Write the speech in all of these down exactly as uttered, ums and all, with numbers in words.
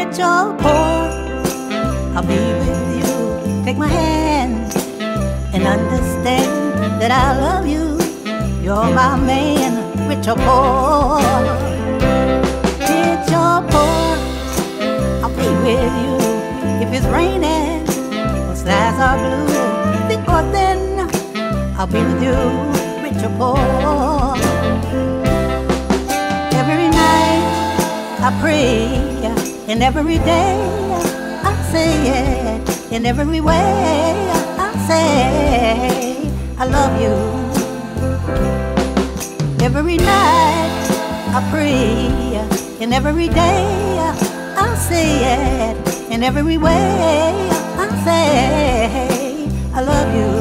rich or poor, I'll be with you. Take my hand and understand that I love you. You're my man, rich or poor. Rich or poor, I'll be with you. If it's raining or skies are blue, thick or thin, I'll be with you, rich or poor. Every night I pray, and every day I say it. In every way I say I love you. Every night I pray, and every day I say it. In every way I say I love you.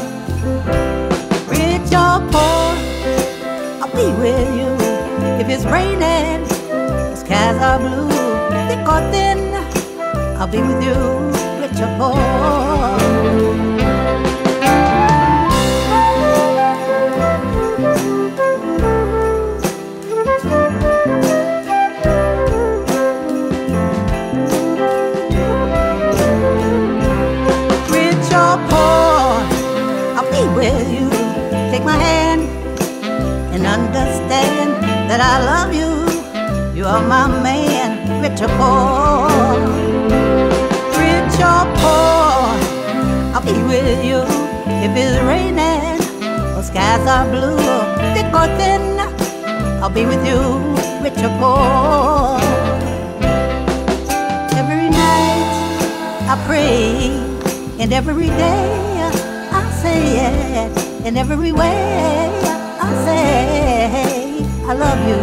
Rich or poor, I'll be with you. If it's raining, the skies are blue, thick or thin, I'll be with you, rich or poor. Rich or poor, I'll be with you. Take my hand and understand that I love you. You're my man, rich or poor. Rich or poor, I'll be with you. If it's raining or skies are blue, thick or thin, I'll be with you, rich or poor. Every night I pray, and every day I say it. In every way I say I love you.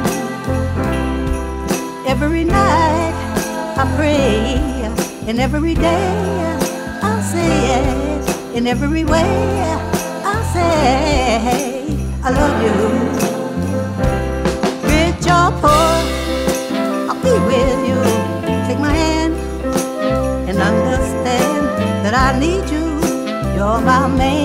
Every night I pray, and every day I say it. In every way I say I love you. Rich or poor, I'll be with you. Take my hand and understand that I need you. You're my man.